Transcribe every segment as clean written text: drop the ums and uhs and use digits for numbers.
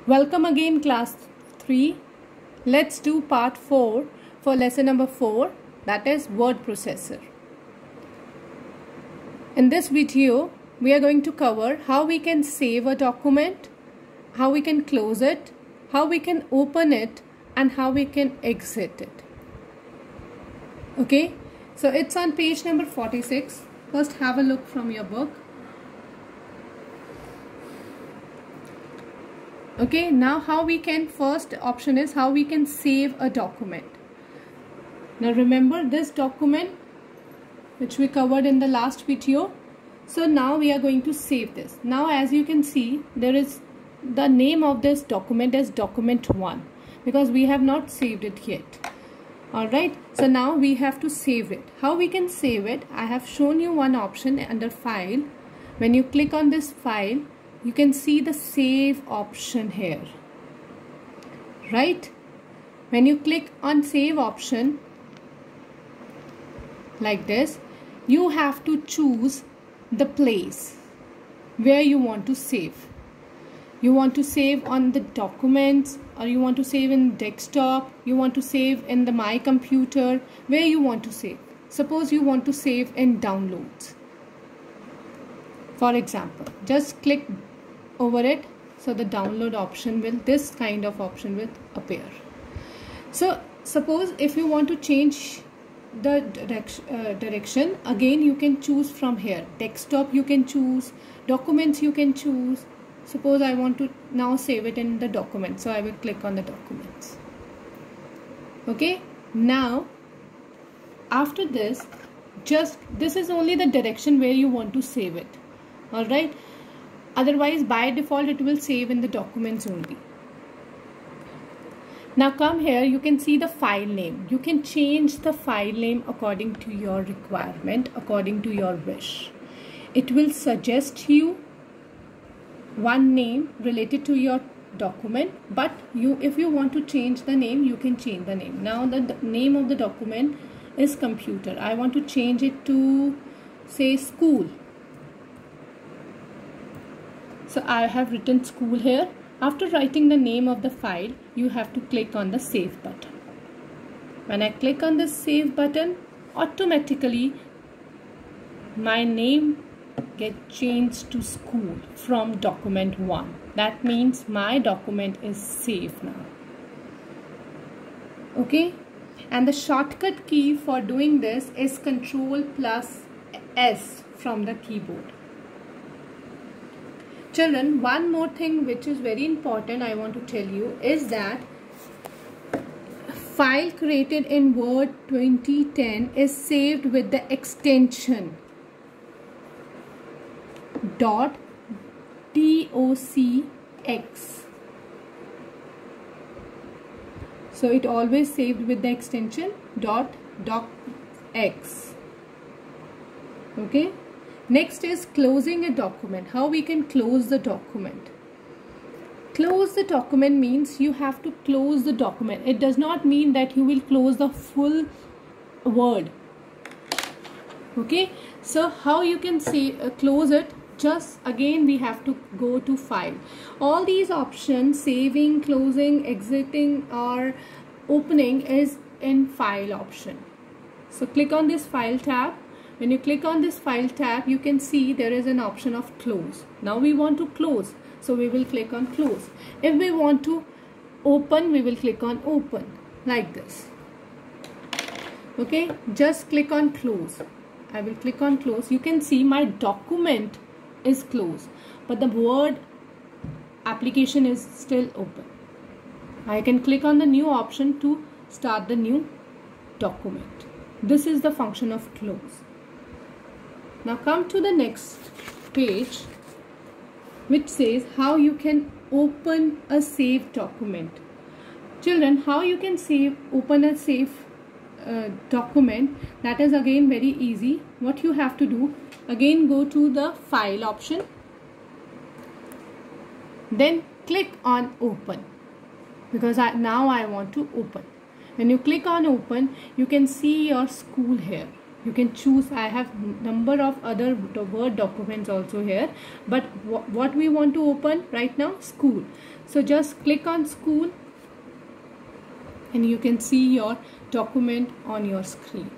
Welcome again class 3. Let's do part 4 for lesson number 4, that is word processor. In this video we are going to cover how we can save a document, how we can close it, how we can open it, and how we can exit it. Okay, so it's on page number 46. First have a look from your book. Okay, now how we can, first option is how we can save a document. Now remember this document which we covered in the last video. So now we are going to save this. Now as you can see, there is the name of this document as document 1 because we have not saved it yet. Alright, so now we have to save it. How we can save it? I have shown you one option under file. When you click on this file, you can see the save option here, right? When you click on save option like this, you have to choose the place where you want to save. You want to save on the documents, or you want to save in desktop, you want to save in the my computer, where you want to save. Suppose you want to save in downloads. For example, just click over it, so the download option will, this kind of option will appear. So suppose if you want to change the direction, again you can choose from here. Desktop you can choose, documents you can choose. Suppose I want to now save it in the document, so I will click on the documents. Okay, now after this, just this is only the direction where you want to save it. Alright, otherwise by default it will save in the documents only. Now come here, you can see the file name. You can change the file name according to your requirement, according to your wish. It will suggest you one name related to your document, but if you want to change the name, you can change the name. Now the name of the document is computer. I want to change it to say school. So I have written school here. After writing the name of the file, you have to click on the save button. When I click on the save button, automatically my name gets changed to school from document 1. That means my document is saved now. Okay, and the shortcut key for doing this is Ctrl+S from the keyboard. Children, one more thing which is very important I want to tell you is that file created in Word 2010 is saved with the extension .docx. So it always saved with the extension .docx. Okay. Next is closing a document. How we can close the document? Close the document means you have to close the document. It does not mean that you will close the full Word. Okay, so how you can say close it? Just again we have to go to file. All these options, saving, closing, exiting or opening, is in file option. So click on this file tab. When you click on this file tab, you can see there is an option of close. Now we want to close, so we will click on close. If we want to open, we will click on open like this. Okay, just click on close. I will click on close. You can see my document is closed, but the Word application is still open. I can click on the new option to start the new document. This is the function of close. Now come to the next page, which says how you can open a saved document. Children, how you can open a saved document? That is again very easy. What you have to do, again go to the file option, then click on open, because now I want to open. When you click on open, you can see your school here. You can choose. I have number of other Word documents also here, but what we want to open right now, school. So just click on school and you can see your document on your screen.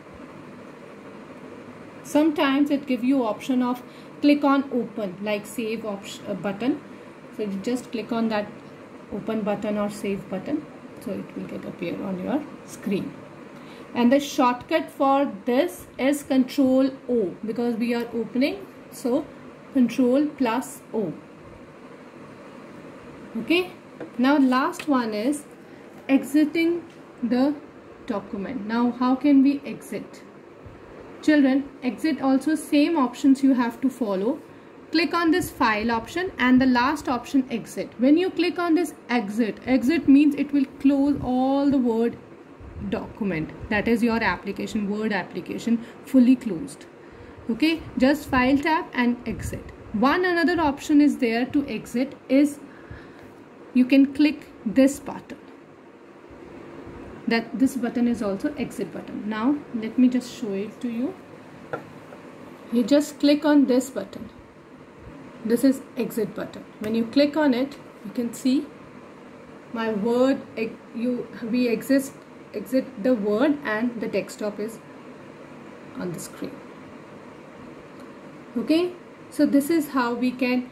Sometimes it gives you option of click on open, like save button. So you just click on that open button or save button, so it will get appear on your screen. And the shortcut for this is Control O, because we are opening, so Control plus O. Okay, now last one is exiting the document. Now how can we exit? Children, exit also same options you have to follow. Click on this file option and the last option exit. When you click on this exit means it will close all the Word document, that is your application, Word application, fully closed. Okay, just file tab and exit. One another option is there to exit is you can click this button. That this button is also exit button. Now let me just show it to you. You just click on this button. This is exit button. When you click on it, you can see my Word. We exit the Word and the desktop is on the screen. Okay, so this is how we can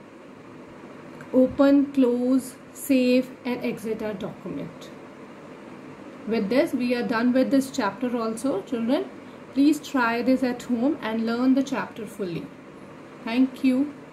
open, close, save and exit our document. With this, we are done with this chapter also. Children, please try this at home and learn the chapter fully. Thank you.